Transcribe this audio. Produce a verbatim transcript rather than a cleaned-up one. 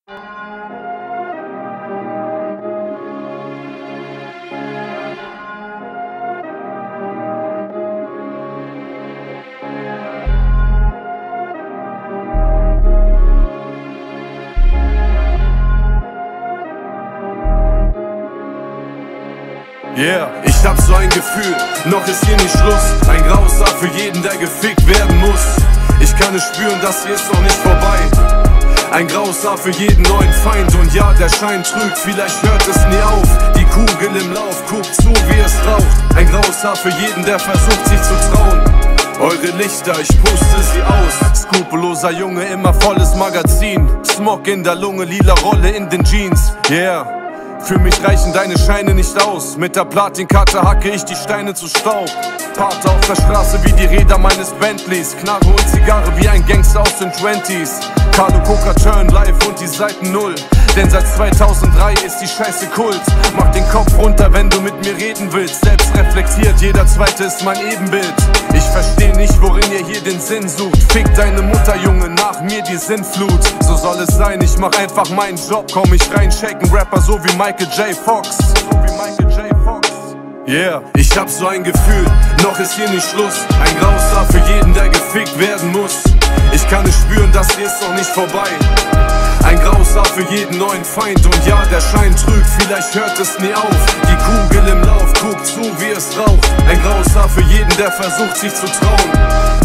Yeah, ich hab so ein Gefühl, noch ist hier nicht Schluss. Ein graues Haar für jeden, der gefickt werden muss. Ich kann es spüren, das hier ist noch nicht vorbei. Ein graues Haar für jeden neuen Feind. Und ja, der Schein trügt, vielleicht hört es nie auf. Die Kugel im Lauf, guckt zu, wie es raucht. Ein graues Haar für jeden, der versucht, sich zu trauen. Eure Lichter, ich puste sie aus. Skrupelloser Junge, immer volles Magazin. Smog in der Lunge, lila Rolle in den Jeans. Yeah. Für mich reichen deine Scheine nicht aus. Mit der Platinkarte hacke ich die Steine zu Staub. Pate auf der Straße wie die Räder meines Bentleys. Knarre und Zigarre wie ein Gangster aus den Twenties. Carlo Coca Turn live und die Seiten null. Denn seit zweitausenddrei ist die Scheiße Kult. Mach den Kopf runter, wenn du mit mir reden willst. Selbst reflektiert, jeder Zweite ist mein Ebenbild. Ich versteh nicht, worin ihr hier den Sinn sucht. Fick deine Mutter, Junge, nach mir die Sinnflut. So soll es sein, ich mach einfach meinen Job. Komm ich rein, shaken Rapper so wie Michael J. Fox. So wie Michael J. Fox. Yeah, ich hab so ein Gefühl, noch ist hier nicht Schluss. Ein graues Haar für jeden, der gefickt werden muss. Ich kann es spüren, das hier ist noch nicht vorbei. Ein graues Haar für jeden neuen Feind. Und ja, der Schein trügt, vielleicht hört es nie auf. Die Kugel im Lauf, guckt zu, wie es raucht. Ein graues Haar für jeden, der versucht, sich zu trauen.